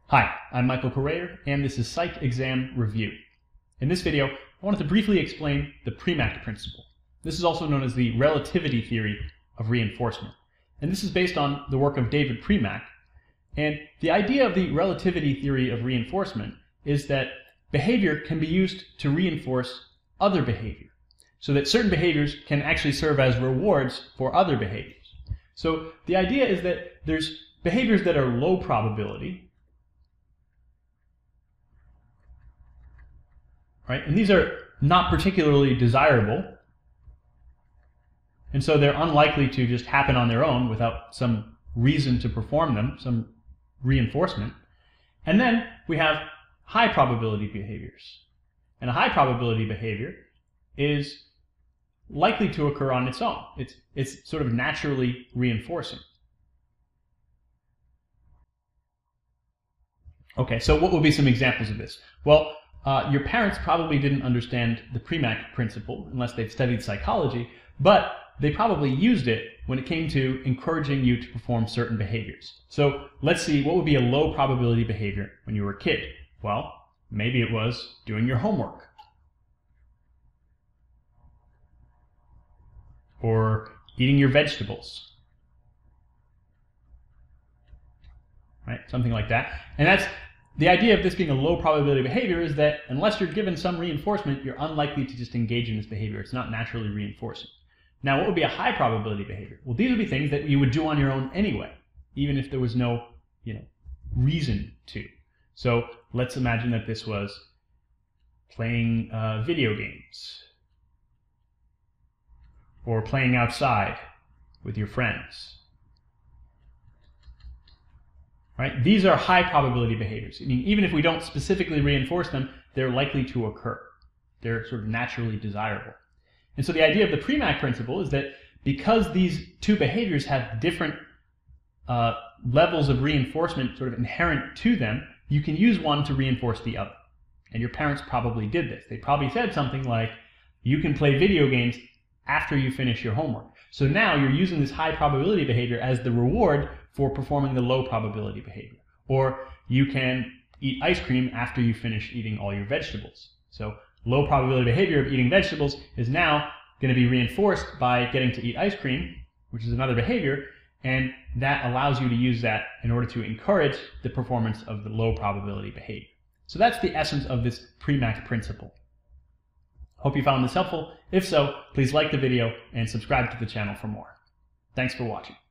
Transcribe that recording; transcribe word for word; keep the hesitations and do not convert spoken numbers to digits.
Hi, I'm Michael Correa, and this is Psych Exam Review. In this video, I wanted to briefly explain the Premack Principle. This is also known as the relativity theory of reinforcement. And this is based on the work of David Premack. And the idea of the relativity theory of reinforcement is that behavior can be used to reinforce other behavior, so that certain behaviors can actually serve as rewards for other behaviors. So the idea is that there's behaviors that are low probability, right? And these are not particularly desirable, and so they're unlikely to just happen on their own without some reason to perform them, some reinforcement. And then we have high probability behaviors. And a high probability behavior is likely to occur on its own. It's, it's sort of naturally reinforcing. Okay, so what would be some examples of this? Well, Uh, your parents probably didn't understand the Premack Principle unless they've studied psychology, but they probably used it when it came to encouraging you to perform certain behaviors. So let's see, what would be a low probability behavior when you were a kid? Well, maybe it was doing your homework, or eating your vegetables, right? Something like that. And that's the idea of this being a low probability behavior, is that unless you're given some reinforcement, you're unlikely to just engage in this behavior. It's not naturally reinforcing. Now, what would be a high probability behavior? Well, these would be things that you would do on your own anyway, even if there was no, you know, reason to. So let's imagine that this was playing uh, video games, or playing outside with your friends. Right? These are high probability behaviors. I mean, even if we don't specifically reinforce them, they're likely to occur. They're sort of naturally desirable. And so the idea of the Premack Principle is that because these two behaviors have different uh, levels of reinforcement sort of inherent to them, you can use one to reinforce the other. And your parents probably did this. They probably said something like, you can play video games after you finish your homework. So now you're using this high probability behavior as the reward for performing the low probability behavior. Or you can eat ice cream after you finish eating all your vegetables. So low probability behavior of eating vegetables is now going to be reinforced by getting to eat ice cream, which is another behavior, and that allows you to use that in order to encourage the performance of the low probability behavior. So that's the essence of this Premack Principle. Hope you found this helpful. If so, please like the video and subscribe to the channel for more. Thanks for watching.